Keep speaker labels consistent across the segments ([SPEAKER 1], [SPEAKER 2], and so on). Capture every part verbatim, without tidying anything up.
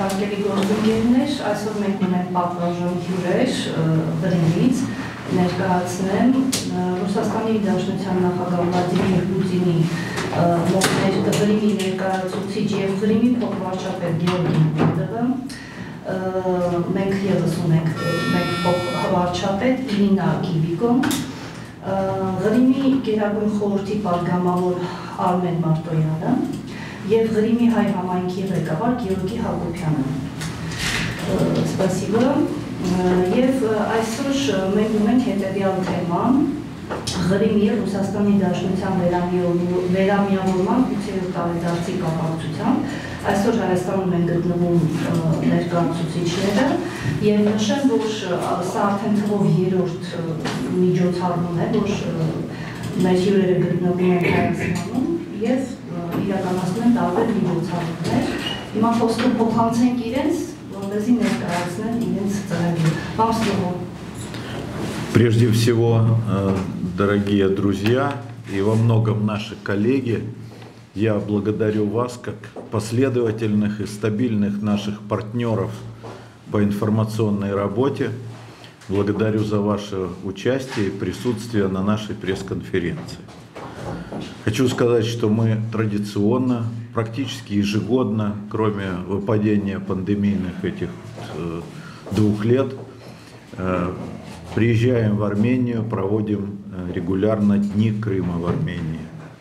[SPEAKER 1] հարգելի գործընկերներ, այսօր մենք ունենք պատվարժան հյուրեր Ղրիմից, ներկայացնեմ Ռուսաստանի Դաշնության նախագահ Վլադիմիր Պուտինի մոտ Ղրիմի ներկայացուցիչ եւ Ղրիմի փոխվարչապետ Գեորգի Մեդևը, մենք ևս ունենք մեկ փոխվարչապետ Իրինա Կիվիկո, Ղրիմի Գերագույն խորհրդի պատգամավոր Արմեն Մարտոյանը եւ Ղրիմի հայ համայնքի ղեկավար Գեորգի Հակոբյանը։ Спасибо. Եվ այսօր մենք ունենք հետեւյալ թեման Ղրիմի Ռուսաստանի Դաշնության վերամիավորման ութերորդ տարեդարձի կապակցությամբ։ Այսօր Հայաստանում են գտնվում ներկայացուցիչները եւ նշեմ, որ սա արդեն թվով երրորդ միջոցառումն է, որ մեր հյուրերը գտնվում են Հայաստանում եւ իրականացնում են տարբեր միջոցառումներ։ Հիմա խոսքը փոխանցենք իրենց, որպեսզի ներկայացնեն իրենց ծրագիրը։ Вам слово.
[SPEAKER 2] Прежде всего, дорогие друзья и во многом наши коллеги, я благодарю вас как последовательных и стабильных наших партнеров по информационной работе. Благодарю за ваше участие и присутствие на нашей пресс-конференции. Хочу сказать, что мы традиционно, практически ежегодно, кроме выпадения пандемийных этих двух лет, приезжаем в Армению, проводим регулярно Дни Крыма в Армении.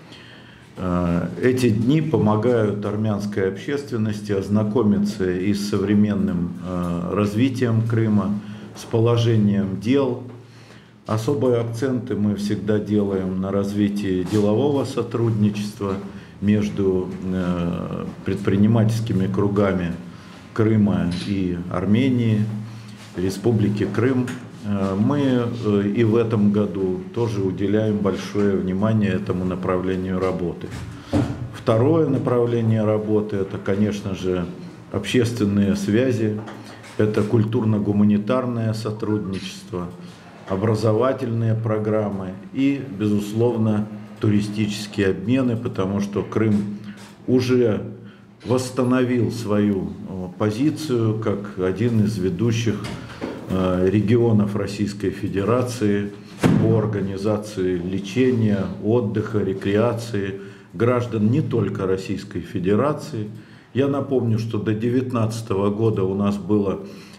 [SPEAKER 2] Эти дни помогают армянской общественности ознакомиться и с современным развитием Крыма, с положением дел. Особые акценты мы всегда делаем на развитии делового сотрудничества между предпринимательскими кругами Крыма и Армении, Республики Крым. Мы и в этом году тоже уделяем большое внимание этому направлению работы. Второе направление работы – это, конечно же, общественные связи, это культурно-гуманитарное сотрудничество, образовательные программы и, безусловно, туристические обмены, потому что Крым уже восстановил свою позицию как один из ведущих регионов Российской Федерации по организации лечения, отдыха, рекреации граждан не только Российской Федерации. Я напомню, что до две тысячи девятнадцатого года у нас было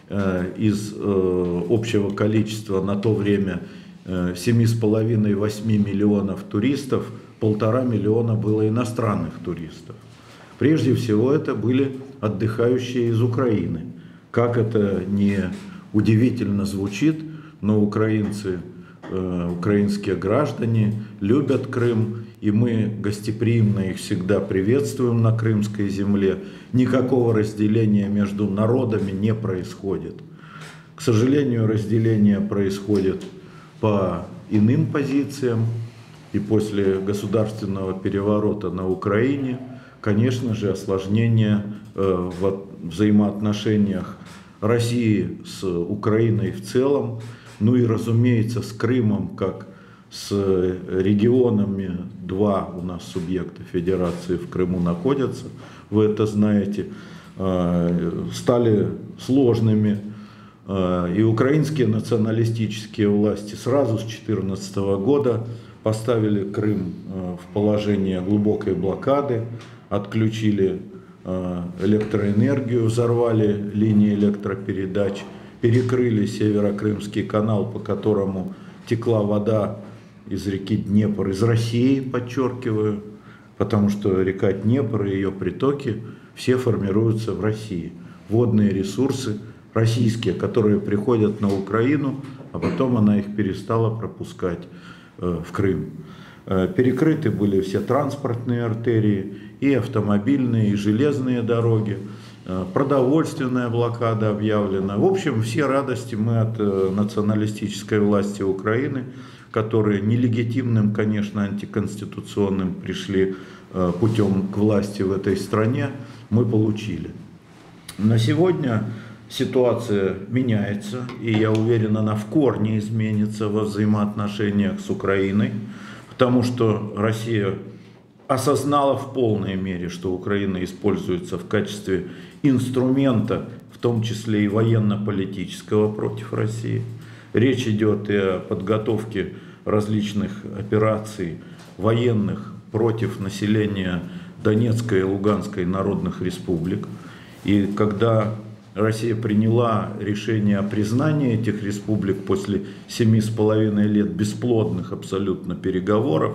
[SPEAKER 2] из общего количества на то время семь с половиной — восемь миллионов туристов, полтора миллиона было иностранных туристов. Прежде всего это были отдыхающие из Украины. Как это не удивительно звучит, но украинцы, украинские граждане любят Крым, и мы гостеприимно их всегда приветствуем на крымской земле. Никакого разделения между народами не происходит. К сожалению, разделение происходит по иным позициям, и после государственного переворота на Украине, конечно же, осложнение в взаимоотношениях России с Украиной в целом, ну и, разумеется, с Крымом, как с регионами, два у нас субъекта федерации в Крыму находятся, вы это знаете, стали сложными. И украинские националистические власти сразу с две тысячи четырнадцатого года поставили Крым в положение глубокой блокады, отключили электроэнергию, взорвали линии электропередач, перекрыли Северо-Крымский канал, по которому текла вода из реки Днепр, из России, подчеркиваю, потому что река Днепр и ее притоки все формируются в России. Водные ресурсы российские, которые приходят на Украину, а потом она их перестала пропускать в Крым. Перекрыты были все транспортные артерии, и автомобильные, и железные дороги, продовольственная блокада объявлена. В общем, все радости мы от националистической власти Украины, которые нелегитимным, конечно, антиконституционным пришли путем к власти в этой стране, мы получили. На сегодня ситуация меняется, и я уверен, она в корне изменится во взаимоотношениях с Украиной, потому что Россия осознала в полной мере, что Украина используется в качестве инструмента, в том числе и военно-политического, против России. Речь идет и о подготовке различных операций военных против населения Донецкой и Луганской народных республик. И когда Россия приняла решение о признании этих республик после семи с половиной лет бесплодных абсолютно переговоров,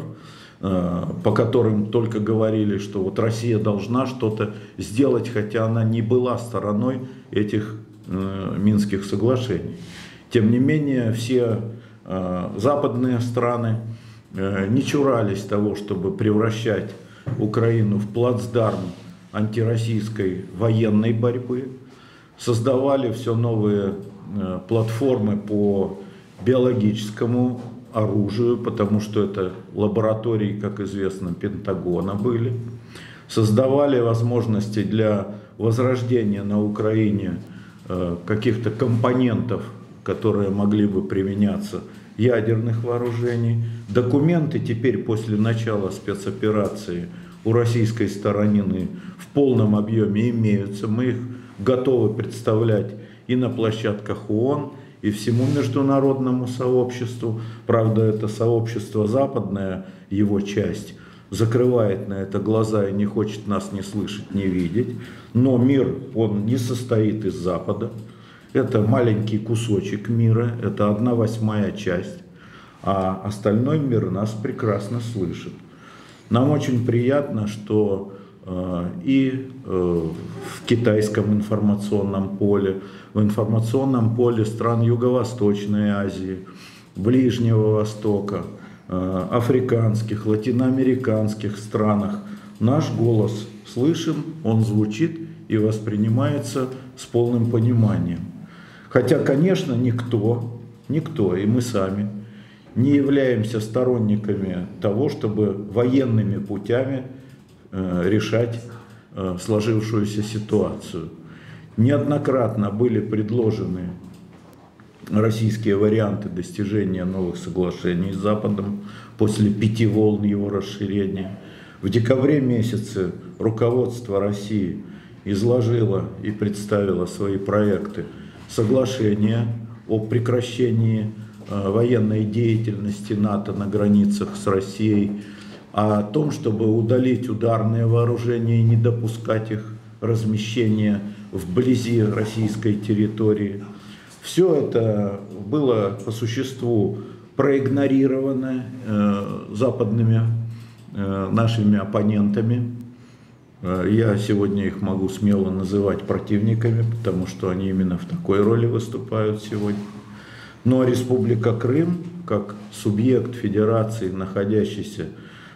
[SPEAKER 2] по которым только говорили, что вот Россия должна что-то сделать, хотя она не была стороной этих Минских соглашений. Тем не менее, все западные страны не чурались того, чтобы превращать Украину в плацдарм антироссийской военной борьбы, создавали все новые платформы по биологическому оружию, потому что это лаборатории, как известно, Пентагона были, создавали возможности для возрождения на Украине каких-то компонентов, которые могли бы применяться, ядерных вооружений. Документы теперь после начала спецоперации у российской стороны в полном объеме имеются. Мы их готовы представлять и на площадках ООН, и всему международному сообществу. Правда, это сообщество западное, его часть, закрывает на это глаза и не хочет нас ни слышать, ни видеть. Но мир, он не состоит из Запада. Это маленький кусочек мира, это одна восьмая часть, а остальной мир нас прекрасно слышит. Нам очень приятно, что э, и э, в китайском информационном поле, в информационном поле стран Юго-Восточной Азии, Ближнего Востока, э, африканских, латиноамериканских странах наш голос слышен, он звучит и воспринимается с полным пониманием. Хотя, конечно, никто, никто, и мы сами, не являемся сторонниками того, чтобы военными путями э, решать э, сложившуюся ситуацию. Неоднократно были предложены российские варианты достижения новых соглашений с Западом после пяти волн его расширения. В декабре месяце руководство России изложило и представило свои проекты соглашения о прекращении э, военной деятельности НАТО на границах с Россией, о том, чтобы удалить ударные вооружения и не допускать их размещения вблизи российской территории. Все это было по существу проигнорировано э, западными э, нашими оппонентами. Я сегодня их могу смело называть противниками, потому что они именно в такой роли выступают сегодня. Но Республика Крым, как субъект федерации, находящийся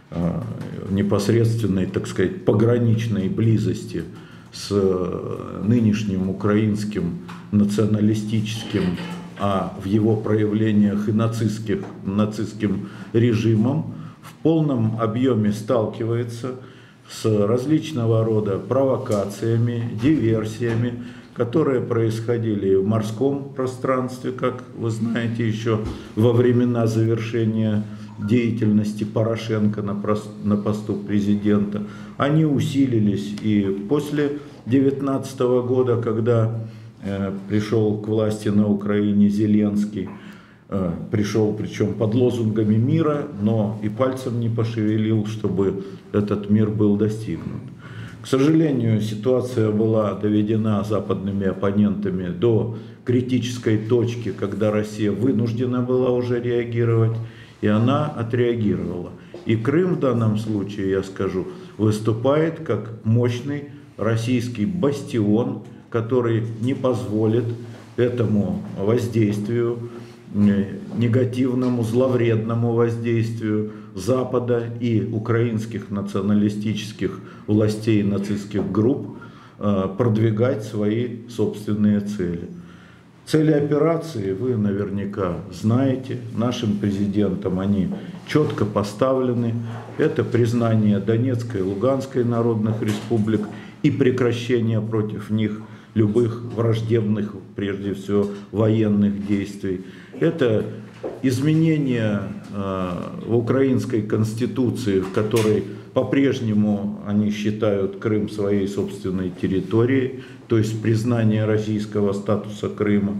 [SPEAKER 2] в непосредственной, так сказать, пограничной близости с нынешним украинским националистическим, а в его проявлениях и нацистских, нацистским режимом, в полном объеме сталкивается с различного рода провокациями, диверсиями, которые происходили в морском пространстве, как вы знаете, еще во времена завершения деятельности Порошенко на, на посту президента. Они усилились и после две тысячи девятнадцатого года, когда э, пришел к власти на Украине Зеленский, э, пришел причем под лозунгами мира, но и пальцем не пошевелил, чтобы этот мир был достигнут. К сожалению, ситуация была доведена западными оппонентами до критической точки, когда Россия вынуждена была уже реагировать, и она отреагировала. И Крым в данном случае, я скажу, выступает как мощный российский бастион, который не позволит этому воздействию, негативному, зловредному воздействию Запада и украинских националистических властей и нацистских групп продвигать свои собственные цели. Цели операции вы наверняка знаете, нашим президентом они четко поставлены. Это признание Донецкой и Луганской народных республик и прекращение против них любых враждебных, прежде всего, военных действий. Это изменение э, в украинской конституции, в которой по-прежнему они считают Крым своей собственной территорией, то есть признание российского статуса Крыма,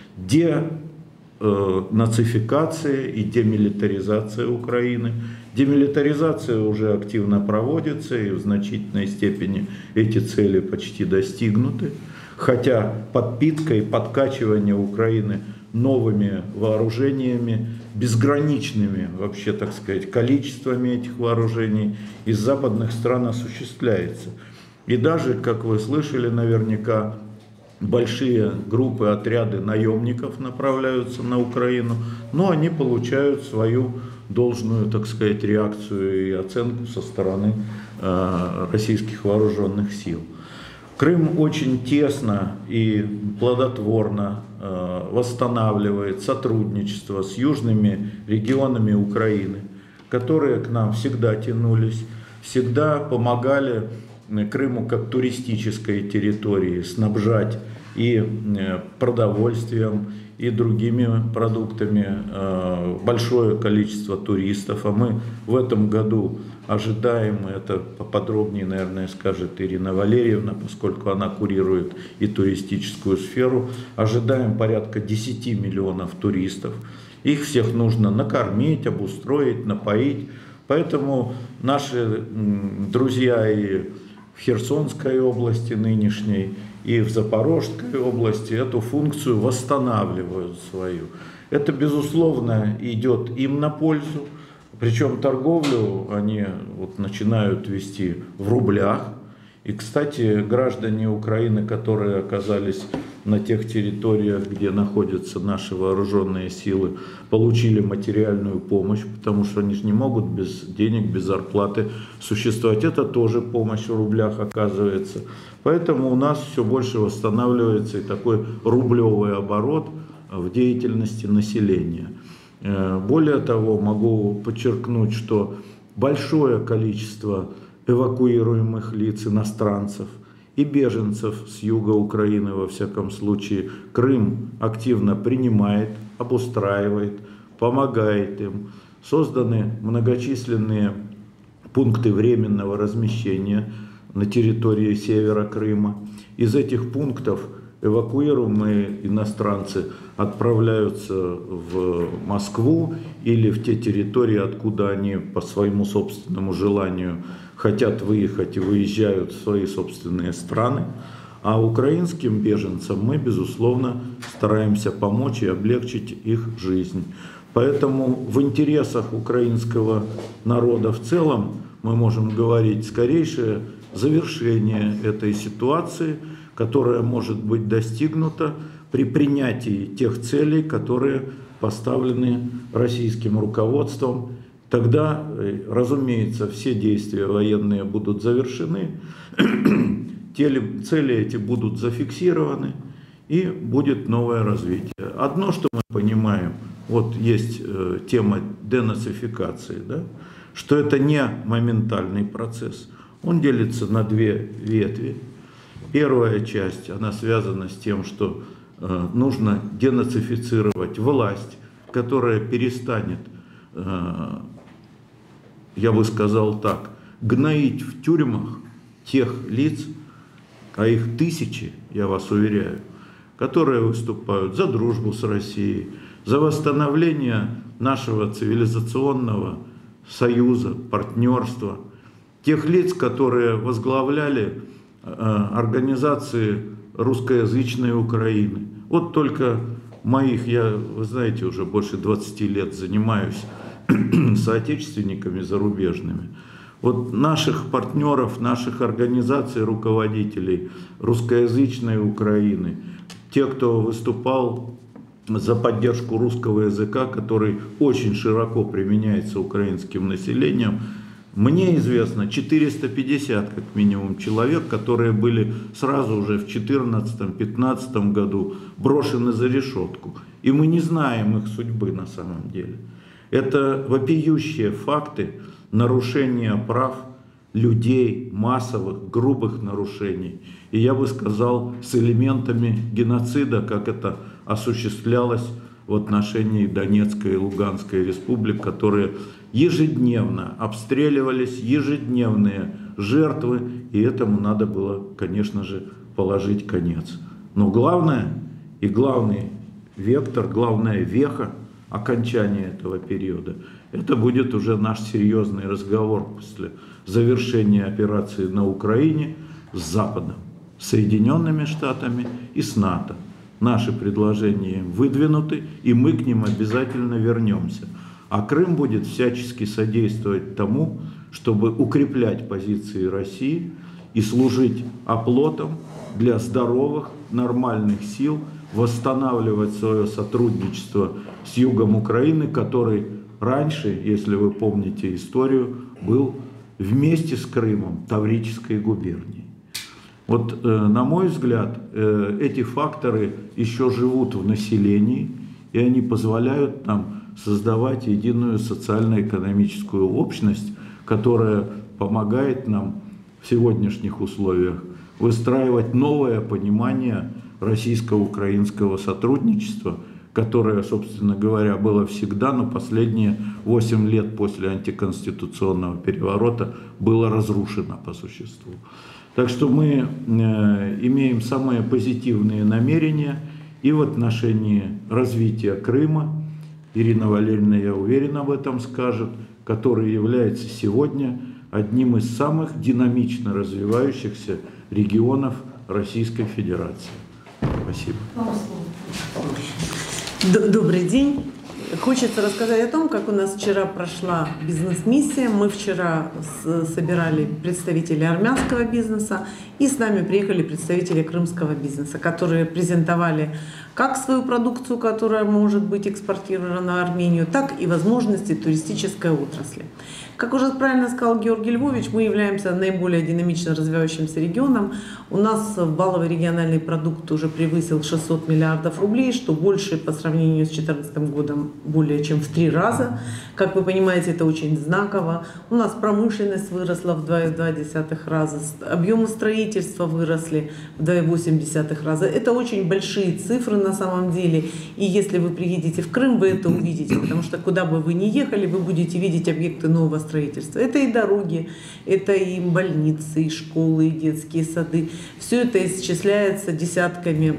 [SPEAKER 2] денацификация и демилитаризация Украины. Демилитаризация уже активно проводится, и в значительной степени эти цели почти достигнуты. Хотя подпитка и подкачивание Украины новыми вооружениями, безграничными, вообще, так сказать, количествами этих вооружений из западных стран осуществляется. И даже, как вы слышали наверняка, большие группы, отряды наемников направляются на Украину, но они получают свою должную, так сказать, реакцию и оценку со стороны э, российских вооруженных сил. Крым очень тесно и плодотворно э, восстанавливает сотрудничество с южными регионами Украины, которые к нам всегда тянулись, всегда помогали Крыму как туристической территории снабжать и продовольствием, и другими продуктами большое количество туристов. А мы в этом году ожидаем, это поподробнее, наверное, скажет Ирина Валерьевна, поскольку она курирует и туристическую сферу, ожидаем порядка десяти миллионов туристов. Их всех нужно накормить, обустроить, напоить. Поэтому наши друзья и в Херсонской области нынешней, и в Запорожской области эту функцию восстанавливают свою. Это, безусловно, идет им на пользу. Причем торговлю они вот начинают вести в рублях. И, кстати, граждане Украины, которые оказались на тех территориях, где находятся наши вооруженные силы, получили материальную помощь, потому что они же не могут без денег, без зарплаты существовать. Это тоже помощь в рублях оказывается. Поэтому у нас все больше восстанавливается и такой рублевый оборот в деятельности населения. Более того, могу подчеркнуть, что большое количество эвакуируемых лиц, иностранцев и беженцев с юга Украины, во всяком случае, Крым активно принимает, обустраивает, помогает им. Созданы многочисленные пункты временного размещения на территории севера Крыма. Из этих пунктов эвакуируемые иностранцы отправляются в Москву или в те территории, откуда они по своему собственному желанию хотят выехать и выезжают в свои собственные страны. А украинским беженцам мы, безусловно, стараемся помочь и облегчить их жизнь. Поэтому в интересах украинского народа в целом мы можем говорить скорейшее завершение этой ситуации, которая может быть достигнута при принятии тех целей, которые поставлены российским руководством. Тогда, разумеется, все действия военные будут завершены, цели эти будут зафиксированы, и будет новое развитие. Одно, что мы понимаем, вот есть тема денацификации, да, что это не моментальный процесс, он делится на две ветви. Первая часть, она связана с тем, что э, нужно денацифицировать власть, которая перестанет, э, я бы сказал так, гноить в тюрьмах тех лиц, а их тысячи, я вас уверяю, которые выступают за дружбу с Россией, за восстановление нашего цивилизационного союза, партнерства, тех лиц, которые возглавляли организации русскоязычной Украины. Вот только моих, я, вы знаете, уже больше двадцати лет занимаюсь соотечественниками зарубежными. Вот наших партнеров, наших организаций, руководителей русскоязычной Украины, те, кто выступал за поддержку русского языка, который очень широко применяется украинским населением, мне известно четыреста пятьдесят как минимум человек, которые были сразу уже в две тысячи четырнадцатом — две тысячи пятнадцатом году брошены за решетку. И мы не знаем их судьбы на самом деле. Это вопиющие факты нарушения прав людей, массовых, грубых нарушений. И я бы сказал, с элементами геноцида, как это осуществлялось в отношении Донецкой и Луганской республик, которые ежедневно обстреливались, ежедневные жертвы, и этому надо было, конечно же, положить конец. Но главное, и главный вектор, главная веха окончания этого периода, это будет уже наш серьезный разговор после завершения операции на Украине с Западом, с Соединенными Штатами и с НАТО. Наши предложения выдвинуты, и мы к ним обязательно вернемся. А Крым будет всячески содействовать тому, чтобы укреплять позиции России и служить оплотом для здоровых, нормальных сил, восстанавливать свое сотрудничество с югом Украины, который раньше, если вы помните историю, был вместе с Крымом Таврической губернией. Вот, э, на мой взгляд, э, эти факторы еще живут в населении, и они позволяют нам создавать единую социально-экономическую общность, которая помогает нам в сегодняшних условиях выстраивать новое понимание российско-украинского сотрудничества, которое, собственно говоря, было всегда, но последние восемь лет после антиконституционного переворота было разрушено по существу. Так что мы э, имеем самые позитивные намерения и в отношении развития Крыма. Ирина Валерьевна, я уверен, об этом скажет, который является сегодня одним из самых динамично развивающихся регионов Российской Федерации. Спасибо.
[SPEAKER 3] Добрый день. Хочется рассказать о том, как у нас вчера прошла бизнес-миссия. Мы вчера собирали представителей армянского бизнеса, и с нами приехали представители крымского бизнеса, которые презентовали как свою продукцию, которая может быть экспортирована в Армению, так и возможности туристической отрасли. Как уже правильно сказал Георгий Львович, мы являемся наиболее динамично развивающимся регионом. У нас валовый региональный продукт уже превысил шестьсот миллиардов рублей, что больше по сравнению с две тысячи четырнадцатым годом более чем в три раза. Как вы понимаете, это очень знаково. У нас промышленность выросла в два и два десятых раза, объемы строительства выросли в два и восемь десятых раза. Это очень большие цифры на самом деле. И если вы приедете в Крым, вы это увидите, потому что куда бы вы ни ехали, вы будете видеть объекты нового строительства. Это и дороги, это и больницы, и школы, и детские сады. Все это исчисляется десятками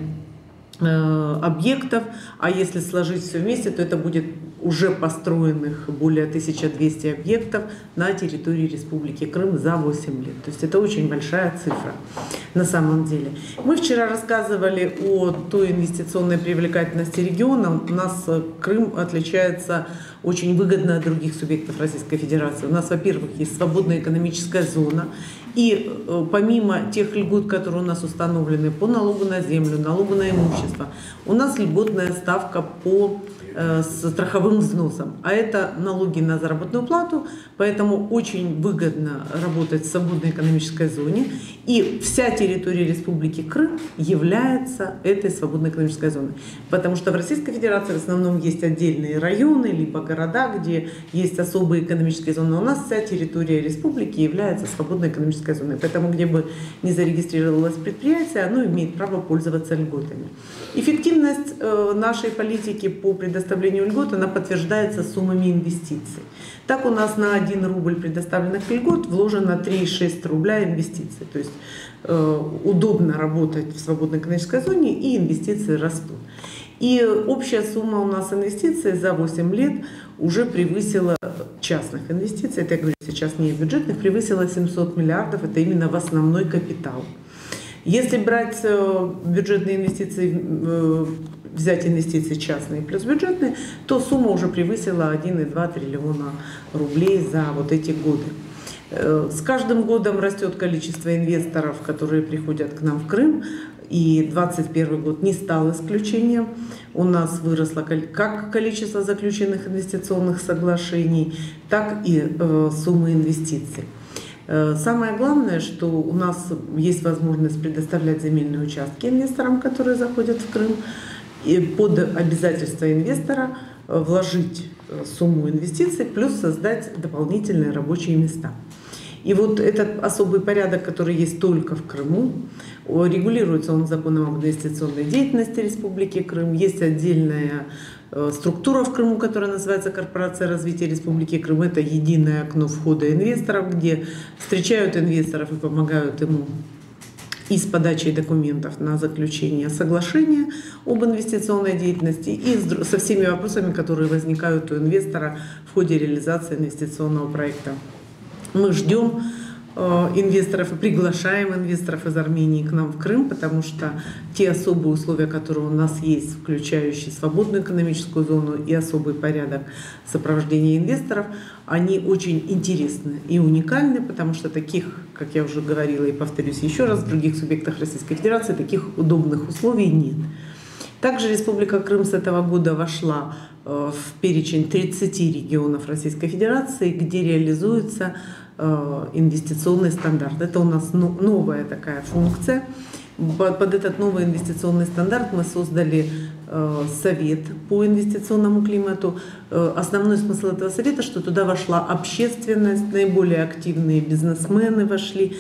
[SPEAKER 3] э, объектов, а если сложить все вместе, то это будет уже построенных более тысячи двухсот объектов на территории Республики Крым за восемь лет. То есть это очень большая цифра на самом деле. Мы вчера рассказывали о той инвестиционной привлекательности региона. У нас Крым отличается очень выгодно от других субъектов Российской Федерации. У нас, во-первых, есть свободная экономическая зона. И э, помимо тех льгот, которые у нас установлены по налогу на землю, налогу на имущество, у нас льготная ставка по э, страховым взносам. А это налоги на заработную плату, поэтому очень выгодно работать в свободной экономической зоне. И вся территория Республики Крым является этой свободной экономической зоной. Потому что в Российской Федерации в основном есть отдельные районы, либо города, где есть особые экономические зоны. Но у нас вся территория республики является свободной экономической зоной. Поэтому где бы ни зарегистрировалось предприятие, оно имеет право пользоваться льготами. Эффективность э, нашей политики по предоставлению льгот, она подтверждается суммами инвестиций. Так у нас на один рубль предоставленных льгот вложено три и шесть десятых рубля инвестиций. То есть э, удобно работать в свободной экономической зоне, и инвестиции растут. И общая сумма у нас инвестиций за восемь лет уже превысила частных инвестиций, это я говорю сейчас не бюджетных, превысила семьсот миллиардов, это именно в основной капитал. Если брать бюджетные инвестиции, взять инвестиции частные плюс бюджетные, то сумма уже превысила один и два триллиона рублей за вот эти годы. С каждым годом растет количество инвесторов, которые приходят к нам в Крым, и двадцать первый год не стал исключением. У нас выросло как количество заключенных инвестиционных соглашений, так и суммы инвестиций. Самое главное, что у нас есть возможность предоставлять земельные участки инвесторам, которые заходят в Крым, и под обязательство инвестора вложить сумму инвестиций, плюс создать дополнительные рабочие места. И вот этот особый порядок, который есть только в Крыму, регулируется он законом об инвестиционной деятельности Республики Крым. Есть отдельная структура в Крыму, которая называется Корпорация развития Республики Крым. Это единое окно входа инвесторов, где встречают инвесторов и помогают ему и с подачей документов на заключение соглашения об инвестиционной деятельности, и со всеми вопросами, которые возникают у инвестора в ходе реализации инвестиционного проекта. Мы ждем инвесторов и приглашаем инвесторов из Армении к нам в Крым, потому что те особые условия, которые у нас есть, включающие свободную экономическую зону и особый порядок сопровождения инвесторов, они очень интересны и уникальны, потому что таких, как я уже говорила и повторюсь еще раз, в других субъектах Российской Федерации таких удобных условий нет. Также Республика Крым с этого года вошла в перечень тридцати регионов Российской Федерации, где реализуется инвестиционный стандарт. Это у нас новая такая функция. Под этот новый инвестиционный стандарт мы создали совет по инвестиционному климату. Основной смысл этого совета, что туда вошла общественность, наиболее активные бизнесмены вошли.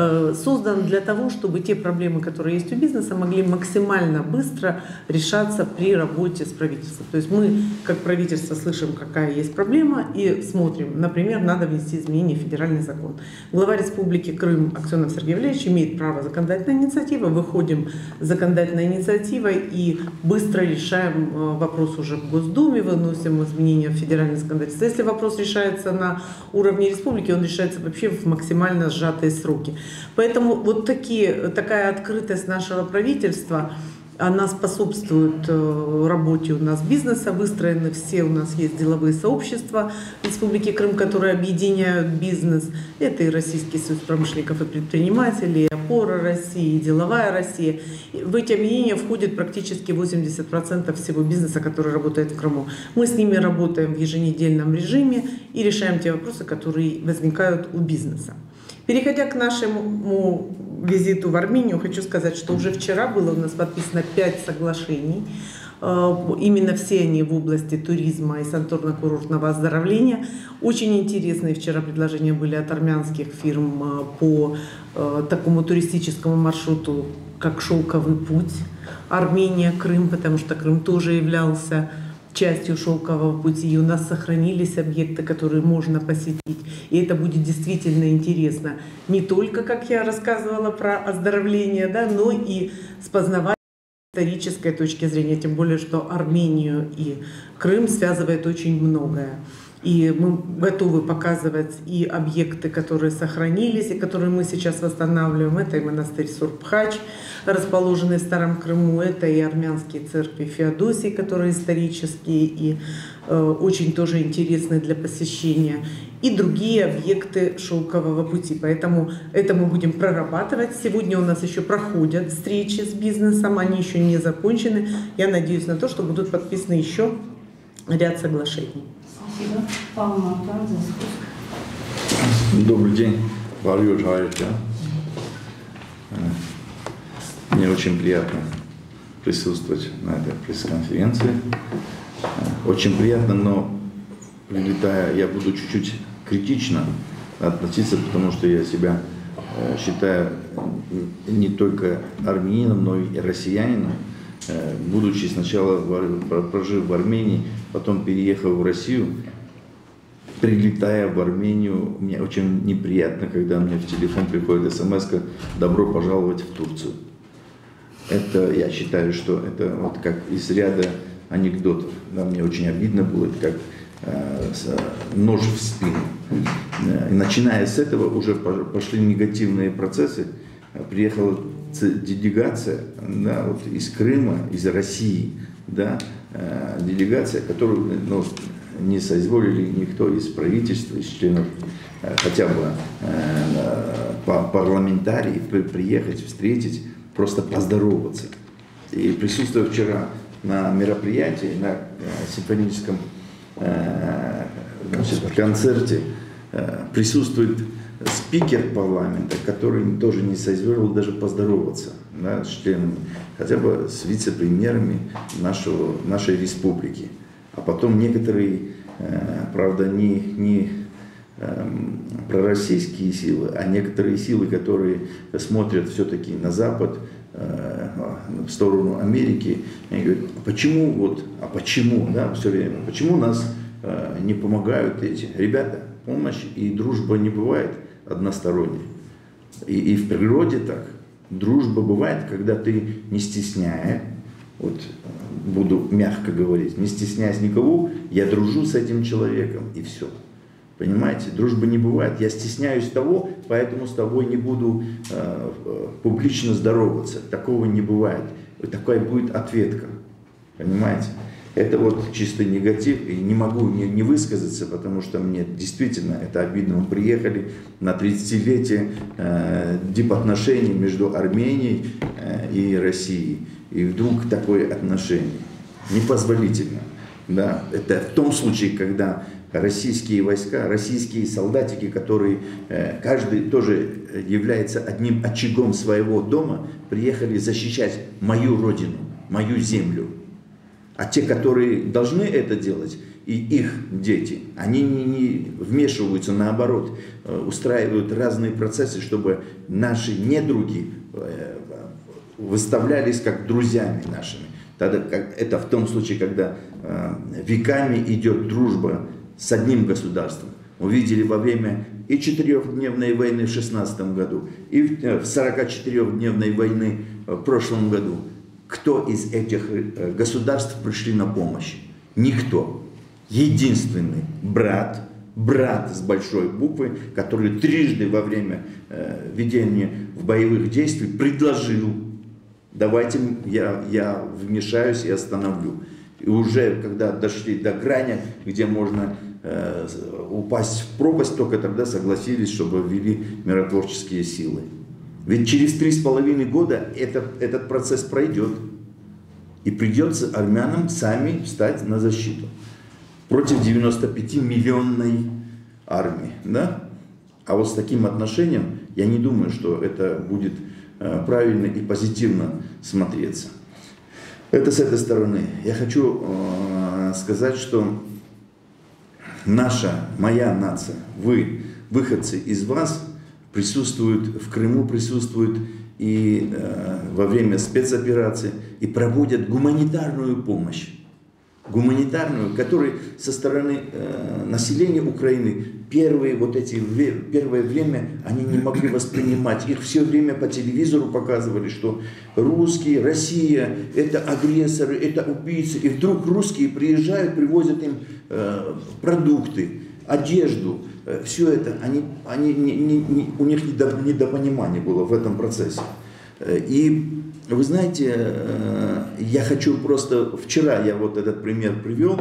[SPEAKER 3] Создан для того, чтобы те проблемы, которые есть у бизнеса, могли максимально быстро решаться при работе с правительством. То есть мы, как правительство, слышим, какая есть проблема, и смотрим. Например, надо внести изменения в федеральный закон. Глава Республики Крым Аксенов Сергей Валерьевич имеет право законодательной инициативы. Выходим с законодательной инициативой и быстро решаем вопрос уже в Госдуме, выносим изменения в федеральное законодательство. Если вопрос решается на уровне республики, он решается вообще в максимально сжатые сроки. Поэтому вот такие, такая открытость нашего правительства, она способствует работе у нас бизнеса, выстроены все у нас есть деловые сообщества Республики Крым, которые объединяют бизнес. Это и Российский союз промышленников и предпринимателей, и Опора России, и Деловая Россия. В эти объединения входит практически восемьдесят процентов всего бизнеса, который работает в Крыму. Мы с ними работаем в еженедельном режиме и решаем те вопросы, которые возникают у бизнеса. Переходя к нашему визиту в Армению, хочу сказать, что уже вчера было у нас подписано пять соглашений. Именно все они в области туризма и санаторно-курортного оздоровления. Очень интересные вчера предложения были от армянских фирм по такому туристическому маршруту, как «Шелковый путь» Армения-Крым, потому что Крым тоже являлся частью шелкового пути, и у нас сохранились объекты, которые можно посетить. И это будет действительно интересно. Не только, как я рассказывала, про оздоровление, да, но и с познаванием исторической точки зрения, тем более, что Армению и Крым связывает очень многое. И мы готовы показывать и объекты, которые сохранились, и которые мы сейчас восстанавливаем. Это и монастырь Сурбхач, расположенный в Старом Крыму, это и армянские церкви Феодосии, которые исторические и э, очень тоже интересны для посещения, и другие объекты шелкового пути. Поэтому это мы будем прорабатывать. Сегодня у нас еще проходят встречи с бизнесом, они еще не закончены. Я надеюсь на то, что будут подписаны еще ряд соглашений.
[SPEAKER 1] Спасибо. Павел Мартан, за спуск.
[SPEAKER 2] Добрый день, Валерий Жаевич. Мне очень приятно присутствовать на этой пресс-конференции. Очень приятно, но прилетая, я буду чуть-чуть критично относиться, потому что я себя считаю не только армянином, но и россиянином. Будучи сначала, прожив в Армении, потом переехав в Россию, прилетая в Армению, мне очень неприятно, когда мне в телефон приходит смс-ка «Добро пожаловать в Турцию». Это, я считаю, что это вот как из ряда анекдотов. Да, мне очень обидно было, это как э, нож в спину. И начиная с этого уже пошли негативные процессы. Приехала делегация, да, вот из Крыма, из России, да, э, делегация, которую, ну, не соизволили никто из правительства, из членов, э, хотя бы э, парламентарии приехать, встретить, просто поздороваться. И присутствуя вчера на мероприятии, на э, симфоническом э, значит, концерте, э, присутствует спикер парламента, который тоже не соизволил даже поздороваться, да, с членами, хотя бы с вице-премьерами нашего, нашей республики. А потом некоторые, э, правда, не, не
[SPEAKER 4] пророссийские силы, а некоторые силы, которые смотрят все-таки на Запад, в сторону Америки, они говорят, почему вот, а почему, да, все время, почему нас не помогают эти ребята? Помощь и дружба не бывает односторонней. И, и в природе так. Дружба бывает, когда ты, не стесняя, вот буду мягко говорить, не стесняясь никого, я дружу с этим человеком, и все. Понимаете, дружбы не бывает. Я стесняюсь того, поэтому с тобой не буду э, публично здороваться. Такого не бывает. Такая будет ответка. Понимаете? Это вот чистый негатив. И не могу не, не высказаться, потому что мне действительно это обидно. Мы приехали на тридцатилетие э, дипотношений между Арменией э, и Россией. И вдруг такое отношение. Непозволительно. Да, это в том случае, когда российские войска, российские солдатики, которые э, каждый тоже является одним очагом своего дома, приехали защищать мою родину, мою землю. А те, которые должны это делать, и их дети, они не, не вмешиваются, наоборот, э, устраивают разные процессы, чтобы наши недруги э, выставлялись как друзьями нашими. Тогда, как, это в том случае, когда э, веками идет дружба с одним государством. Мы видели во время и четырехдневной войны в шестнадцатом году, и в сорокачетырехдневной войны в прошлом году. Кто из этих государств пришли на помощь? Никто. Единственный брат, брат с большой буквы, который трижды во время э, ведения в боевых действий предложил: давайте я, я вмешаюсь и остановлю. И уже когда дошли до грани, где можно э, упасть в пропасть, только тогда согласились, чтобы ввели миротворческие силы. Ведь через три с половиной года это, этот процесс пройдет. И придется армянам сами встать на защиту против девяностопятимиллионной армии. Да? А вот с таким отношением я не думаю, что это будет э, правильно и позитивно смотреться. Это с этой стороны. Я хочу э, сказать, что наша, моя нация, вы, выходцы из вас, присутствуют в Крыму, присутствуют и э, во время спецоперации, и проводят гуманитарную помощь. Гуманитарную, которую со стороны э, населения Украины первые вот эти, первое время они не могли воспринимать. Их все время по телевизору показывали, что русские, Россия, это агрессоры, это убийцы. И вдруг русские приезжают, привозят им э, продукты, одежду. Э, все это, они, они, не, не, не, у них недопонимание было в этом процессе. Э, и вы знаете, я хочу просто, вчера я вот этот пример привел,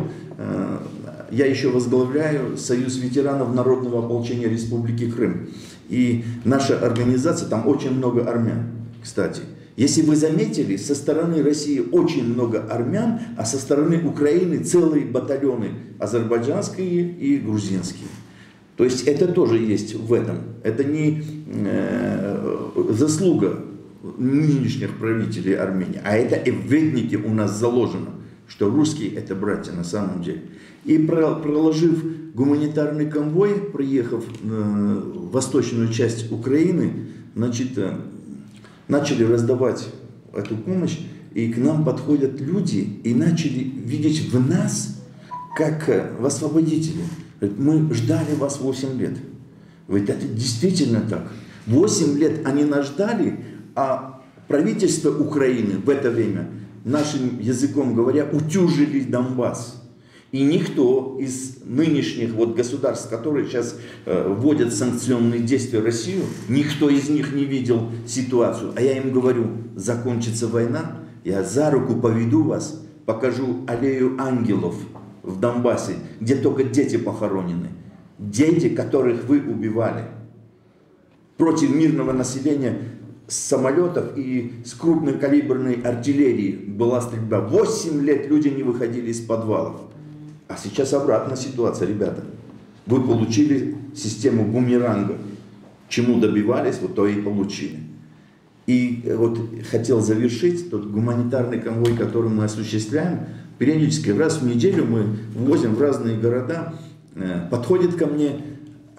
[SPEAKER 4] я еще возглавляю Союз ветеранов Народного ополчения Республики Крым. И наша организация, там очень много армян, кстати. Если вы заметили, со стороны России очень много армян, а со стороны Украины целые батальоны азербайджанские и грузинские. То есть это тоже есть в этом. Это не э, заслуга нынешних правителей Армении, а это и в этнике у нас заложено, что русские это братья на самом деле. И проложив гуманитарный конвой, приехав в восточную часть Украины, значит, начали раздавать эту помощь, и к нам подходят люди и начали видеть в нас как в освободителей. Мы ждали вас восемь лет. Ведь это действительно так. восемь лет они нас ждали, а правительство Украины в это время, нашим языком говоря, утюжили Донбасс. И никто из нынешних вот государств, которые сейчас э, вводят санкционные действия в Россию, никто из них не видел ситуацию. А я им говорю: закончится война, я за руку поведу вас, покажу аллею ангелов в Донбассе, где только дети похоронены. Дети, которых вы убивали. Против мирного населения с самолетов и с крупнокалиберной артиллерии была стрельба. Восемь лет люди не выходили из подвалов. А сейчас обратная ситуация, ребята. Вы получили систему бумеранга. Чему добивались, вот то и получили. И вот хотел завершить тот гуманитарный конвой, который мы осуществляем. Периодически раз в неделю мы возим в разные города. Подходит ко мне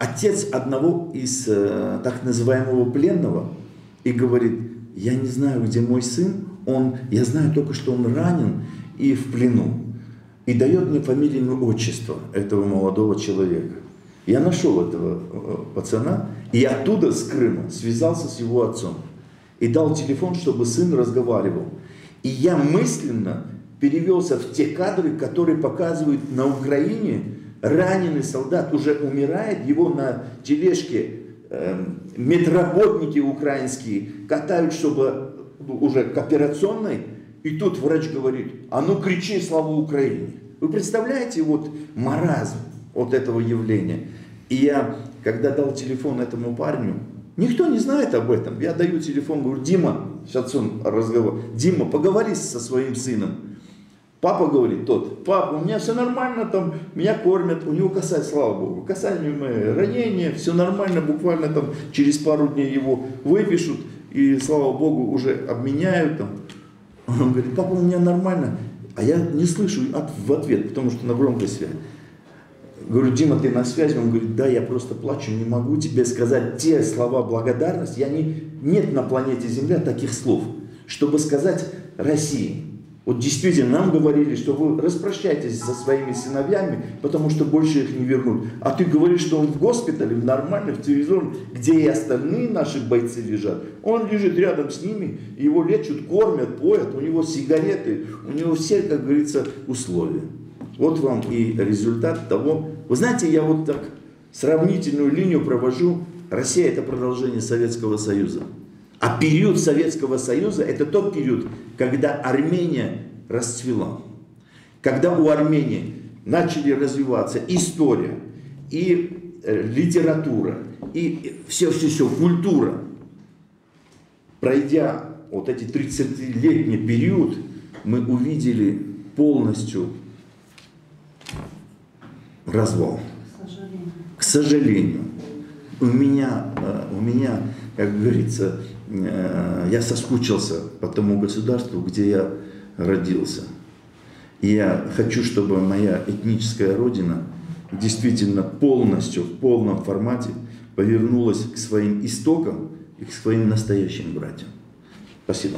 [SPEAKER 4] отец одного из э, так называемого пленного и говорит: я не знаю, где мой сын, он, я знаю только, что он ранен и в плену. И дает мне фамилию и отчество этого молодого человека. Я нашел этого э, пацана, и оттуда, с Крыма, связался с его отцом. И дал телефон, чтобы сын разговаривал. И я мысленно перевелся в те кадры, которые показывают на Украине. Раненый солдат уже умирает, его на тележке э, медработники украинские катают, чтобы уже к операционной. И тут врач говорит: а ну кричи славу Украине. Вы представляете вот маразм вот этого явления? И я, когда дал телефон этому парню, никто не знает об этом. Я даю телефон, говорю: Дима, сейчас он разговор, Дима, поговори со своим сыном. Папа говорит, тот: папа, у меня все нормально, там, меня кормят, у него касается, слава Богу, касаемое ранение, все нормально, буквально там через пару дней его выпишут, и, слава Богу, уже обменяют там. Он говорит: папа, у меня нормально. А я не слышу от, в ответ, потому что на громкой связи. Говорю: Дима, ты на связи? Он говорит: да, я просто плачу, не могу тебе сказать те слова благодарности. Я не, нет на планете Земля таких слов, чтобы сказать России. Вот действительно, нам говорили, что вы распрощайтесь со своими сыновьями, потому что больше их не вернут. А ты говоришь, что он в госпитале, в нормальном, в цивилизованном, где и остальные наши бойцы лежат. Он лежит рядом с ними, его лечат, кормят, поят, у него сигареты, у него все, как говорится, условия. Вот вам и результат того. Вы знаете, я вот так сравнительную линию провожу. Россия — это продолжение Советского Союза. А период Советского Союза — это тот период, когда Армения расцвела. Когда у Армении начали развиваться история, и литература, и все-все-все, культура. Пройдя вот эти тридцатилетний период, мы увидели полностью развал.
[SPEAKER 1] К сожалению.
[SPEAKER 4] К сожалению. У меня, у меня, как говорится, я соскучился по тому государству, где я родился. И я хочу, чтобы моя этническая родина действительно полностью, в полном формате повернулась к своим истокам и к своим настоящим братьям. Спасибо.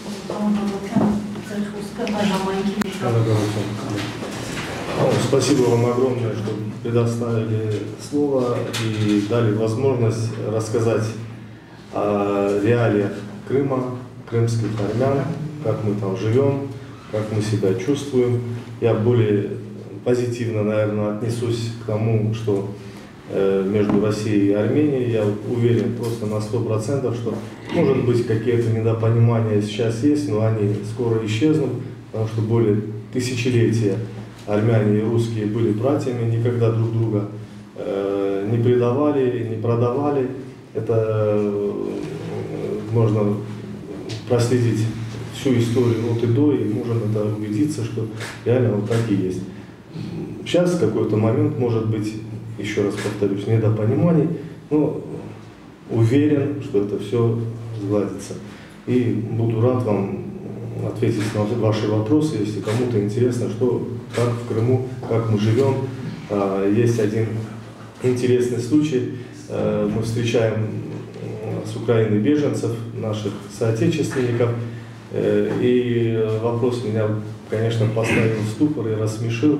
[SPEAKER 5] Спасибо вам огромное, что предоставили слово и дали возможность рассказать о реалиях Крыма, крымских армян, как мы там живем, как мы себя чувствуем. Я более позитивно, наверное, отнесусь к тому, что э, между Россией и Арменией. Я уверен просто на сто процентов, что, может быть, какие-то недопонимания сейчас есть, но они скоро исчезнут, потому что более тысячелетия армяне и русские были братьями, никогда друг друга э, не предавали, не продавали. Это э, можно проследить всю историю от и до, и можно это убедиться, что реально вот так и есть. Сейчас в какой-то момент, может быть, еще раз повторюсь, недопониманий, но уверен, что это все сгладится. И буду рад вам ответить на ваши вопросы, если кому-то интересно, что, как в Крыму, как мы живем. Есть один интересный случай. Мы встречаем с Украины беженцев, наших соотечественников. И вопрос меня, конечно, поставил в ступор и рассмешил.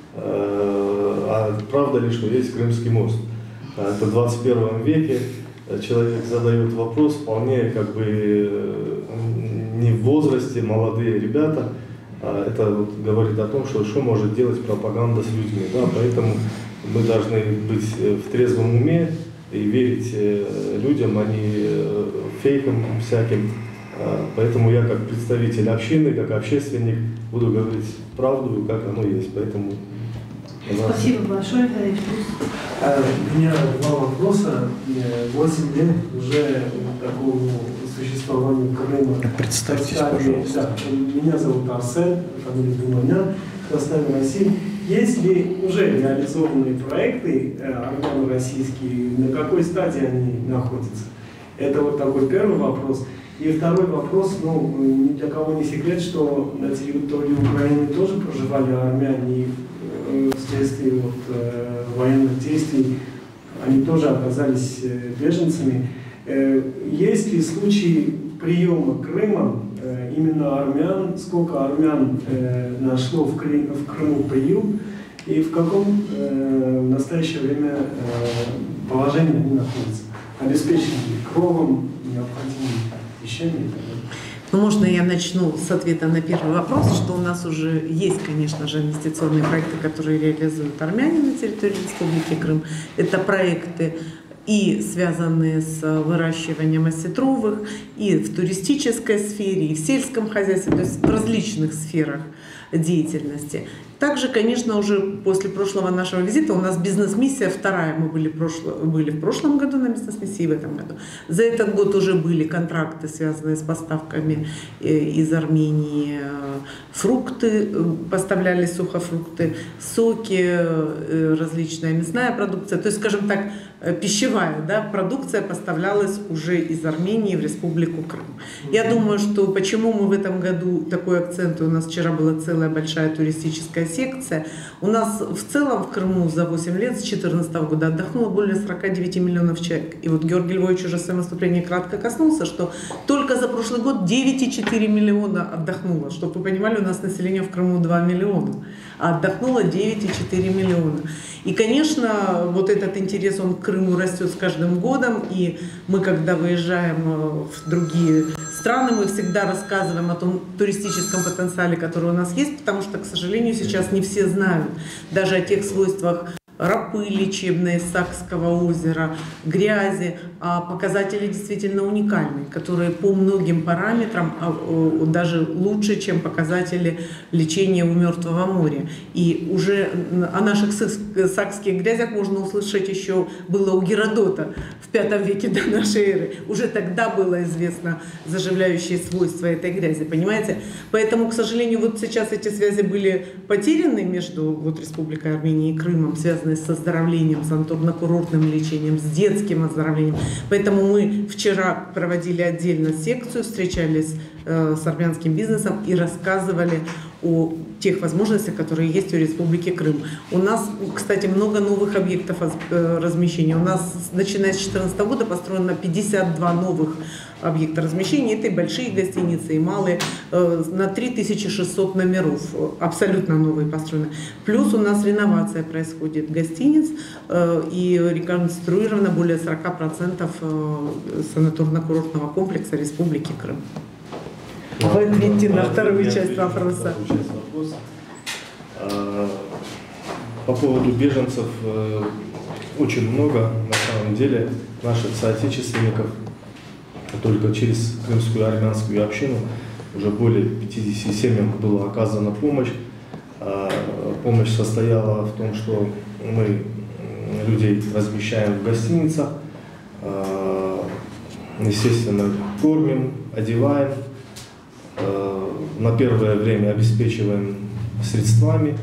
[SPEAKER 5] А правда ли, что есть Крымский мост? Это в двадцать первом веке человек задает вопрос, вполне как бы не в возрасте, молодые ребята. Это вот говорит о том, что что может делать пропаганда с людьми. Да? Поэтому мы должны быть в трезвом уме и верить людям, а не фейкам всяким. Поэтому я как представитель общины, как общественник буду говорить правду, как оно есть. Поэтому
[SPEAKER 1] спасибо большое.
[SPEAKER 6] У меня два вопроса. Восемь лет уже такого существования Крыма.
[SPEAKER 2] Представьтесь,
[SPEAKER 6] пожалуйста. Да, меня зовут Арсен, фамилия Думанян, в России. Есть ли уже реализованные проекты армяно-российские, на какой стадии они находятся? Это вот такой первый вопрос. И второй вопрос, ну, ни для кого не секрет, что на территории Украины тоже проживали армяне, и вследствие вот, военных действий они тоже оказались беженцами. Есть ли случаи приема Крыма именно армян, сколько армян нашло в Крыму, в Крыму приют, и в каком в настоящее время положении они находятся? Обеспечены кровом, необходимыми вещами?
[SPEAKER 3] Ну, можно я начну с ответа на первый вопрос, что у нас уже есть, конечно же, инвестиционные проекты, которые реализуют армяне на территории Республики Крым. Это проекты и связанные с выращиванием осетровых, и в туристической сфере, и в сельском хозяйстве, то есть в различных сферах деятельности. Также, конечно, уже после прошлого нашего визита у нас бизнес-миссия вторая. Мы были, прошло, были в прошлом году на бизнес-миссии и в этом году. За этот год уже были контракты, связанные с поставками из Армении. Фрукты, поставляли сухофрукты, соки, различная мясная продукция. То есть, скажем так, пищевая, да, продукция поставлялась уже из Армении в Республику Крым. Я думаю, что почему мы в этом году такой акцент, у нас вчера была целая большая туристическая секция. У нас в целом в Крыму за восемь лет, с две тысячи четырнадцатого года, отдохнуло более сорока девяти миллионов человек. И вот Георгий Львович уже в своем выступлении кратко коснулся, что только за прошлый год девять и четыре миллиона отдохнуло. Чтобы вы понимали, у нас население в Крыму два миллиона, а отдохнуло девять и четыре миллиона. И, конечно, вот этот интерес, он к Крыму растет с каждым годом, и мы, когда выезжаем в другие страны, мы всегда рассказываем о том туристическом потенциале, который у нас есть, потому что, к сожалению, сейчас не все знают даже о тех свойствах рапы лечебной Сакского озера, грязи, а показатели действительно уникальные, которые по многим параметрам даже лучше, чем показатели лечения у Мертвого моря. И уже о наших сакских грязях можно услышать еще было у Геродота в пятом веке до нашей эры. Уже тогда было известно заживляющие свойства этой грязи, понимаете? Поэтому, к сожалению, вот сейчас эти связи были потеряны между вот, Республикой Армения и Крымом, связанные с оздоровлением, санаторно-курортным лечением, с детским оздоровлением. Поэтому мы вчера проводили отдельно секцию, встречались э, с армянским бизнесом и рассказывали о тех возможностях, которые есть у Республики Крым. У нас, кстати, много новых объектов размещения. У нас, начиная с две тысячи четырнадцатого года, построено пятьдесят два новых объекта размещения. Это и большие гостиницы, и малые, на три тысячи шестьсот номеров, абсолютно новые построены. Плюс у нас реновация происходит гостиниц, и реконструировано более сорока процентов санаторно-курортного комплекса Республики Крым. Вы ответьте на вторую часть вопроса.
[SPEAKER 5] По поводу беженцев очень много, на самом деле, наших соотечественников. Только через крымскую армянскую общину уже более пятидесяти семьям была оказана помощь. Помощь состояла в том, что мы людей размещаем в гостиницах, естественно, кормим, одеваем. На первое время обеспечиваем средствами.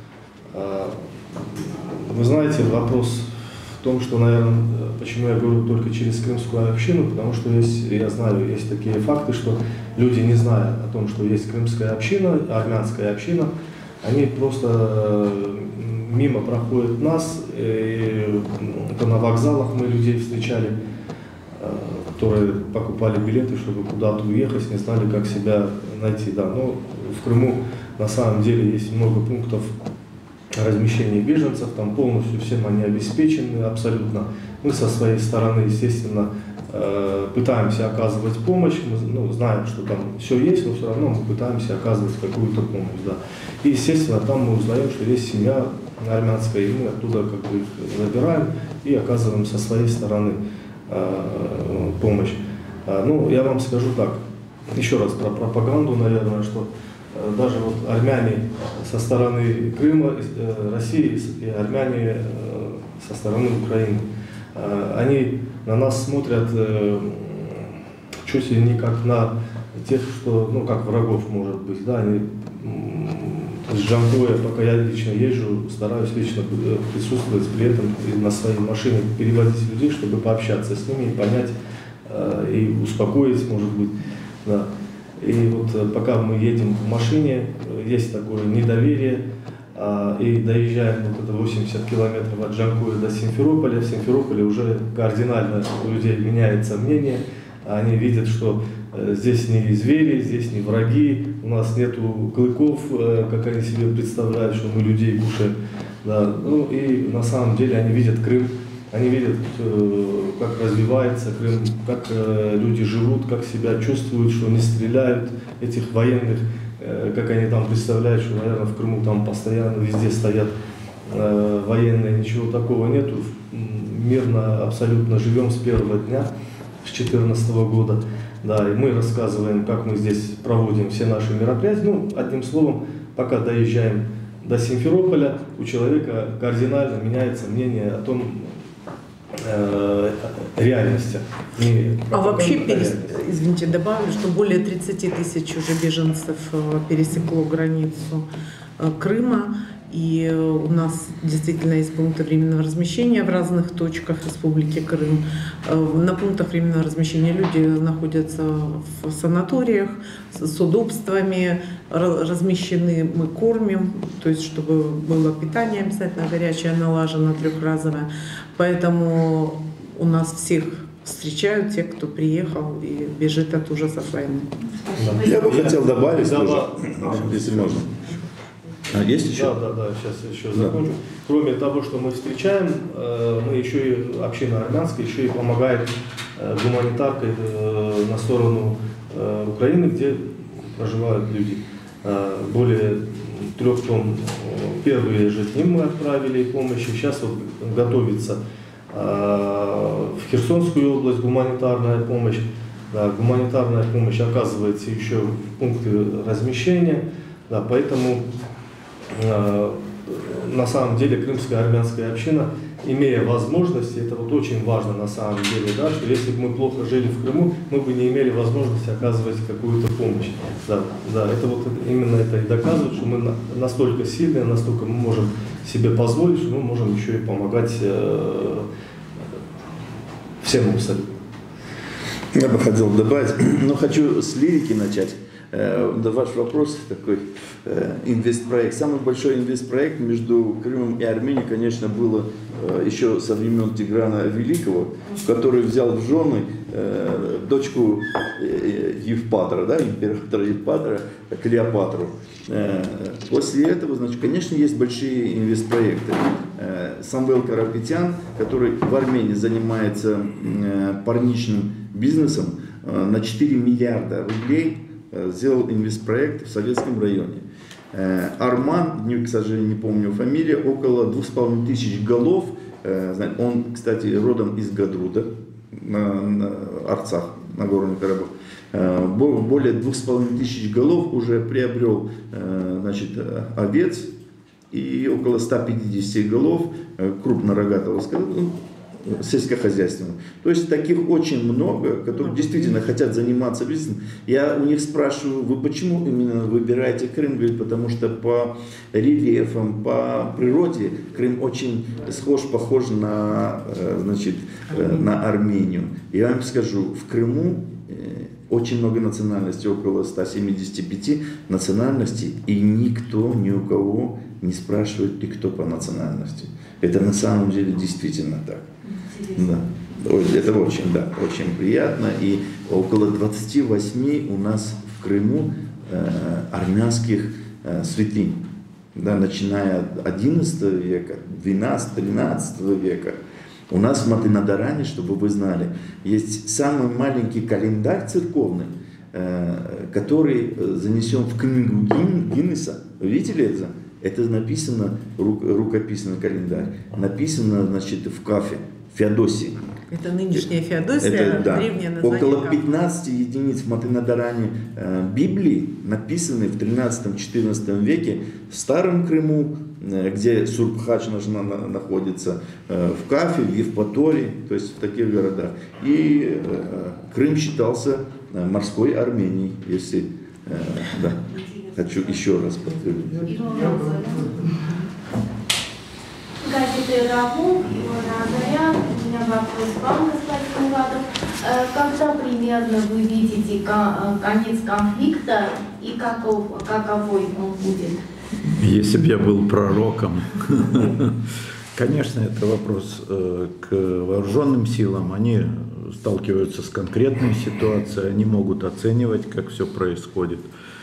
[SPEAKER 5] Вы знаете, вопрос в том, что, наверное, почему я говорю только через крымскую общину, потому что есть, я знаю, есть такие факты, что люди, не зная о том, что есть крымская община, армянская община, они просто мимо проходят нас, и это на вокзалах мы людей встречали, которые покупали билеты, чтобы куда-то уехать, не знали, как себя найти. Да, но в Крыму на самом деле есть много пунктов размещения беженцев, там полностью всем они обеспечены абсолютно. Мы со своей стороны, естественно, пытаемся оказывать помощь, мы ну, знаем, что там все есть, но все равно мы пытаемся оказывать какую-то помощь. Да. И, естественно, там мы узнаем, что есть семья армянская, и мы оттуда как бы их забираем и оказываем со своей стороны помощь. Ну, я вам скажу так, еще раз про пропаганду, наверное, что даже вот армяне со стороны Крыма, России и армяне со стороны Украины, они на нас смотрят чуть ли не как на тех, что, ну, как врагов, может быть, да, они с Джангоя, пока я лично езжу, стараюсь лично присутствовать при этом на своей машине, перевозить людей, чтобы пообщаться с ними и понять, э, и успокоить, может быть. Да. И вот пока мы едем в машине, есть такое недоверие, и доезжаем вот это восемьдесят километров от Джанкоя до Симферополя. В Симферополе уже кардинально у людей меняется мнение. Они видят, что здесь не звери, здесь не враги, у нас нету клыков, как они себе представляют, что мы людей кушаем. Да. Ну и на самом деле они видят Крым, они видят, как развивается Крым, как люди живут, как себя чувствуют, что не стреляют этих военных, как они там представляют, что, наверное, в Крыму там постоянно везде стоят военные, ничего такого нету. Мирно абсолютно живем с первого дня, с две тысячи четырнадцатого года. Да, и мы рассказываем, как мы здесь проводим все наши мероприятия. Ну, одним словом, пока доезжаем до Симферополя, у человека кардинально меняется мнение о том, э, реальности. Не
[SPEAKER 3] а вообще, перес...
[SPEAKER 5] реальности.
[SPEAKER 3] извините, добавлю, что более тридцати тысяч уже беженцев пересекло границу Крыма. И у нас действительно есть пункты временного размещения в разных точках Республики Крым. На пунктах временного размещения люди находятся в санаториях с удобствами, размещены, мы кормим, то есть чтобы было питание обязательно горячее, налажено, трехразовое. Поэтому у нас всех встречают те, кто приехал и бежит от ужасов войны.
[SPEAKER 4] Я бы хотел добавить,
[SPEAKER 5] Да,
[SPEAKER 4] тоже,
[SPEAKER 5] да.
[SPEAKER 4] если можно. А есть еще?
[SPEAKER 5] Да, да, да, сейчас еще закончу. Да. Кроме того, что мы встречаем, мы еще и, община армянская, еще и помогает гуманитаркой на сторону Украины, где проживают люди. Более трех тонн первые же дни мы отправили помощи, сейчас вот готовится в Херсонскую область гуманитарная помощь. Да, гуманитарная помощь оказывается еще в пункте размещения, да, поэтому на самом деле крымская армянская община, имея возможности, это вот очень важно на самом деле, да, что если бы мы плохо жили в Крыму, мы бы не имели возможности оказывать какую-то помощь. Да, да, это вот именно это и доказывает, что мы настолько сильные, настолько мы можем себе позволить, что мы можем еще и помогать э, всем абсолютно.
[SPEAKER 4] Я бы хотел добавить, но хочу с лирики начать. Да, ваш вопрос такой, инвестпроект. Самый большой инвестпроект между Крымом и Арменией, конечно, было еще со времен Тиграна Великого, который взял в жены дочку Евпатора, да, императора Евпатора, Клеопатру. После этого, значит, конечно, есть большие инвестпроекты. Самвел Карапетян, который в Армении занимается парничным бизнесом, на четыре миллиарда рублей сделал инвестпроект в Советском районе. Арман, к сожалению, не помню фамилию, около двух с половиной тысяч голов. Он, кстати, родом из Гадруда, на, на Арцах, на Горном Карабахе. Более двух с половиной тысяч голов уже приобрел, значит, овец и около ста пятидесяти голов крупнорогатого скота, сельскохозяйственного. То есть таких очень много, которые действительно хотят заниматься бизнесом. Я у них спрашиваю, вы почему именно выбираете Крым? Говорит, потому что по рельефам, по природе Крым очень схож, похож на, значит, на Армению. Я вам скажу, в Крыму очень много национальностей, около ста семидесяти пяти национальностей, и никто ни у кого не спрашивает, ты кто по национальности. Это на самом деле действительно так. Да. Это очень, да, очень приятно. И около двадцати восьми у нас в Крыму э, армянских э, святынь, да, начиная от одиннадцатого века, двенадцатого-тринадцатого века. У нас в Маты-на-Даране, чтобы вы знали, есть самый маленький календарь церковный, э, который занесен в книгу Гин, Гиннеса. Вы видели это? Это написано, рук, рукописный календарь, написано, значит, в Кафе, Феодосии.
[SPEAKER 3] Это нынешняя Феодосия,
[SPEAKER 4] это, да,
[SPEAKER 3] древнее название.
[SPEAKER 4] Около пятнадцати единиц в Маты-на-Даране э, Библии, написаны в тринадцатом-четырнадцатом веке в Старом Крыму, э, где Сурбхач находится, э, в Кафе, в Евпатории, то есть в таких городах. И э, Крым считался э, морской Арменией, если, э, да, хочу еще раз подтвердить.
[SPEAKER 7] Газеты «Рабу», Ивана Азарян. У меня вопрос к вам, господин Мурадов. Когда примерно вы видите конец конфликта и каков, каковой он будет?
[SPEAKER 2] Если бы я был пророком, конечно, это вопрос к вооруженным силам. Они сталкиваются с конкретной ситуацией, они могут оценивать, как все происходит.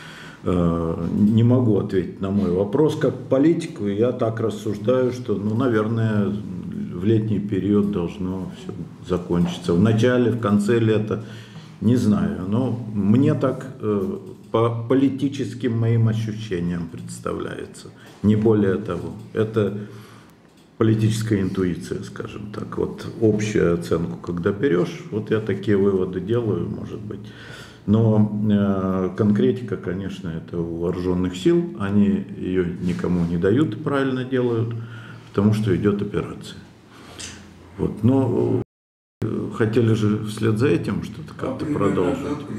[SPEAKER 2] Не могу ответить на мой вопрос. Как политику я так рассуждаю, что, ну, наверное, в летний период должно все закончиться. В начале, в конце лета, не знаю. Но мне так по политическим моим ощущениям представляется. Не более того. Это политическая интуиция, скажем так. Вот общую оценку, когда берешь, вот я такие выводы делаю, может быть. Но э, конкретика, конечно, это у вооруженных сил. Они ее никому не дают и правильно делают, потому что идет операция. Вот. Но э, хотели же вслед за этим что-то как-то а продолжить.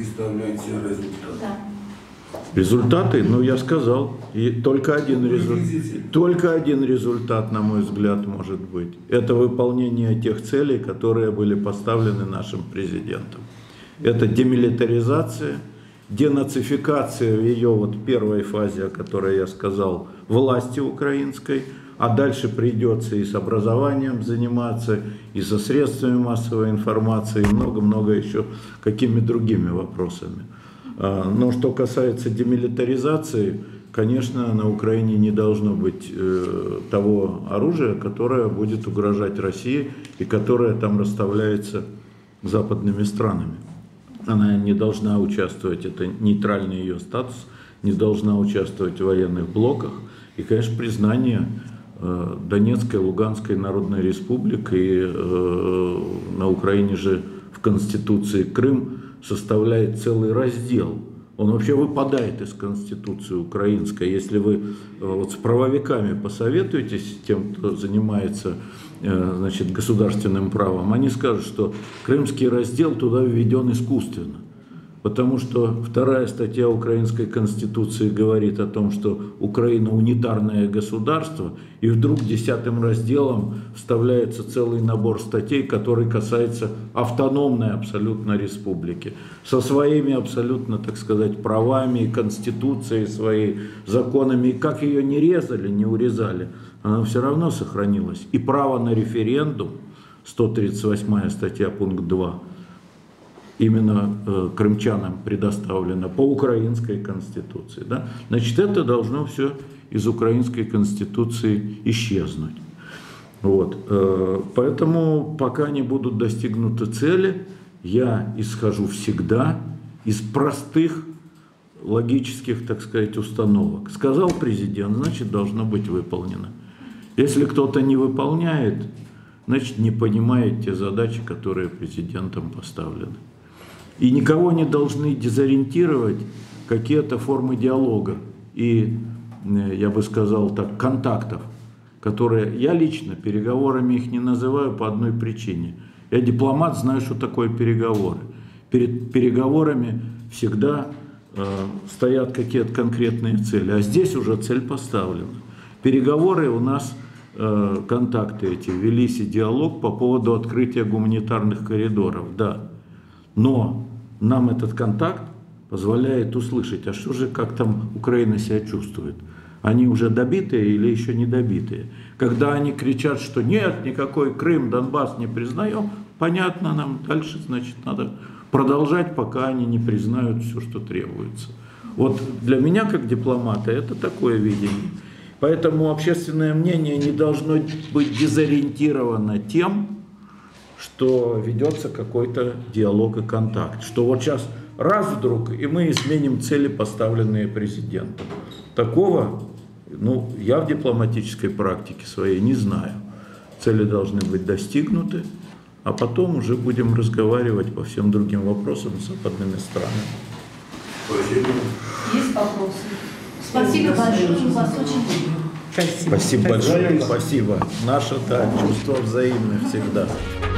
[SPEAKER 7] Да.
[SPEAKER 2] Результаты, ну я сказал, и только один результат, только один результат, на мой взгляд, может быть. Это выполнение тех целей, которые были поставлены нашим президентом. Это демилитаризация, денацификация в ее вот первой фазе, о которой я сказал, власти украинской, а дальше придется и с образованием заниматься, и со средствами массовой информации, и много-много еще какими другими вопросами. Но что касается демилитаризации, конечно, на Украине не должно быть э, того оружия, которое будет угрожать России и которое там расставляется западными странами. Она не должна участвовать, это нейтральный ее статус, не должна участвовать в военных блоках. И, конечно, признание э, Донецкой, Луганской Народной Республики, и э, на Украине же в Конституции Крым составляет целый раздел. Он вообще выпадает из Конституции украинской. Если вы вот с правовиками посоветуетесь, тем, кто занимается, значит, государственным правом, они скажут, что крымский раздел туда введен искусственно. Потому что вторая статья Украинской Конституции говорит о том, что Украина унитарное государство, и вдруг десятым разделом вставляется целый набор статей, который касается автономной абсолютно республики, со своими абсолютно, так сказать, правами, конституцией своей, законами. И как ее не резали, не урезали, она все равно сохранилась. И право на референдум, сто тридцать восьмая статья, пункт два, именно э, крымчанам предоставлено по украинской конституции. Да? Значит, это должно все из украинской конституции исчезнуть. Вот. Э, поэтому пока не будут достигнуты цели, я исхожу всегда из простых логических, так сказать, установок. Сказал президент, значит, должно быть выполнено. Если кто-то не выполняет, значит, не понимает те задачи, которые президентом поставлены. И никого не должны дезориентировать какие-то формы диалога и, я бы сказал так, контактов, которые я лично переговорами их не называю по одной причине. Я дипломат, знаю, что такое переговоры. Перед переговорами всегда э, стоят какие-то конкретные цели, а здесь уже цель поставлена. Переговоры у нас, э, контакты эти, велись и диалог по поводу открытия гуманитарных коридоров, да. Но нам этот контакт позволяет услышать, а что же, как там Украина себя чувствует. Они уже добитые или еще не добитые? Когда они кричат, что нет, никакой Крым, Донбасс не признаем, понятно нам, дальше, значит, надо продолжать, пока они не признают все, что требуется. Вот для меня, как дипломата, это такое видение. Поэтому общественное мнение не должно быть дезориентировано тем, что ведется какой-то диалог и контакт. Что вот сейчас раз вдруг, и мы изменим цели, поставленные президентом. Такого, ну, я в дипломатической практике своей не знаю. Цели должны быть достигнуты, а потом уже будем разговаривать по всем другим вопросам с западными странами.
[SPEAKER 1] Есть вопросы? Спасибо большое, у вас очень
[SPEAKER 3] Спасибо.
[SPEAKER 2] Спасибо большое. Спасибо. Наше, да, чувство взаимное всегда.